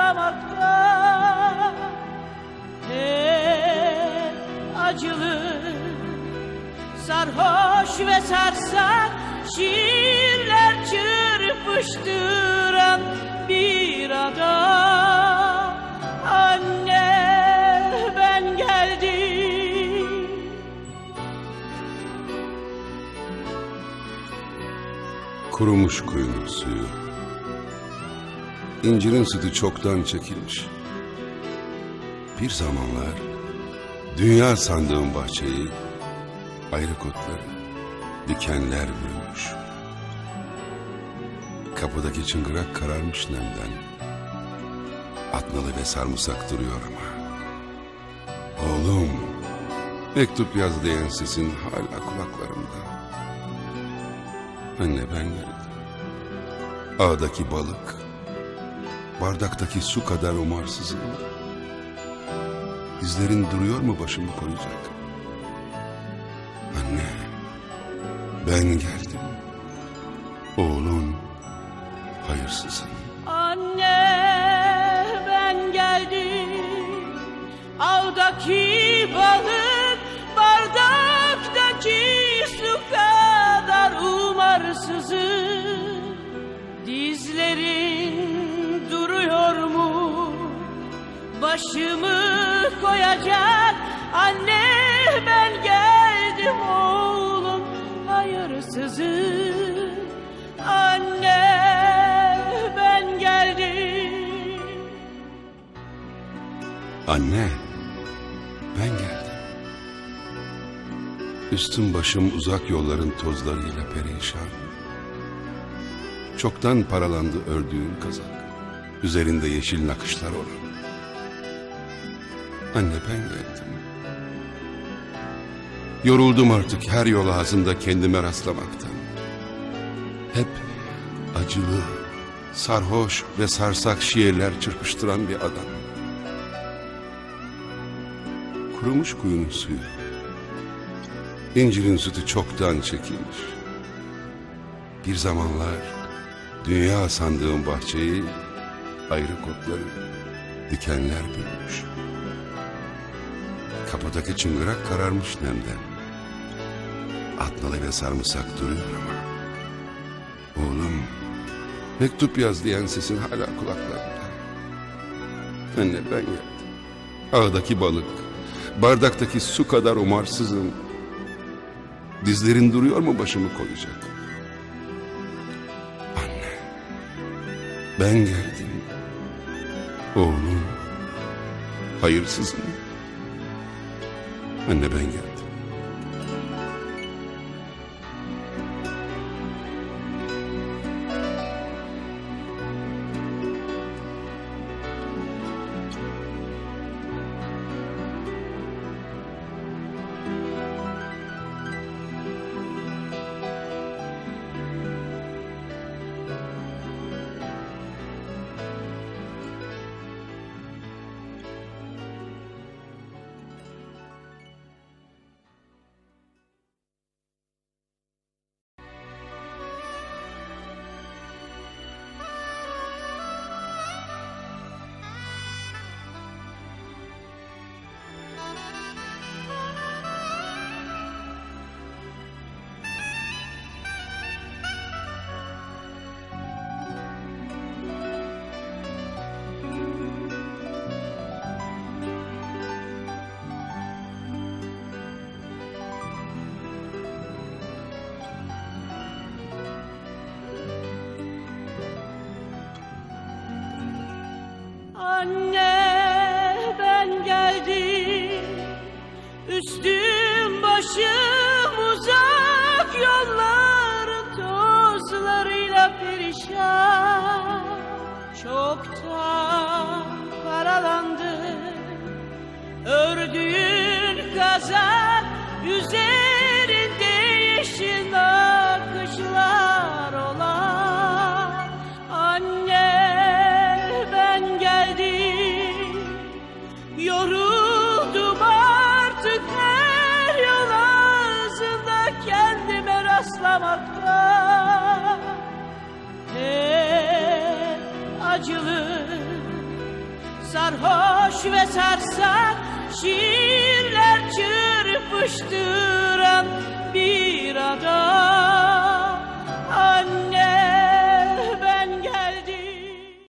rastlamakta. Hep acılı, sarhoş ve sarsak şiirler çırpıştıran bir adam. Anne, ben geldim. Kurumuş kuyunun suyu, İncirin sütü çoktan çekilmiş. Bir zamanlar dünya sandığım bahçeyi ayrı kotları, dikenler bürümüş. Kapıdaki çıngırak kararmış nemden. Atnalı ve sarımsak duruyor ama. Oğlum, mektup yaz diyen sesin hala kulaklarımda. Anne, ben geldim. Ağdaki balık, bardaktaki su kadar umarsızım. İzlerin duruyor mu başımı koyacak? Anne, ben geldim. Oğlun hayırsızım. Anne, ben geldim. Ağdaki balık, bardaktaki su kadar umarsızım. Dizlerin duruyor mu başımı koyacak? Anne, ben geldim. Oğlum hayırsızım. Anne, ben geldim. Anne, ben geldim. Üstüm başım uzak yolların tozlarıyla perişan. Çoktan paralandı ördüğüm kazak, üzerinde yeşil nakışlar olan. Anne, ben geldim. Yoruldum artık her yol ağzında kendime rastlamaktan. Hep acılı, sarhoş ve sarsak şiirler çırpıştıran bir adam. Kurumuş kuyunun suyu, İncirin sütü çoktan çekilmiş. Bir zamanlar dünya sandığım bahçeyi ayrı kotları, dikenler bürümüş. Kapıdaki çıngırak kararmış nemden. Atnalı ve sarımsak duruyor ama. Oğlum, mektup yaz diyen sesin hala kulaklarımda. Anne, ben geldim. Ağdaki balık, bardaktaki su kadar umarsızım. Dizlerin duruyor mu başımı koyacak? Anne, ben geldim. Oğlum hayırsızım. Anne, ben geldim. Anne, ben geldim. Üstüm başım uzak yolların tozlarıyla perişan. Çoktan paralandı ördüğün kazak, üzerinde yeşil nakışlar olan. Anne, ben geldim. Yoruldum artık her yol ağzında kendime rastlamakta. Hep acılı, sarhoş ve sarsak şiirler çırpıştı.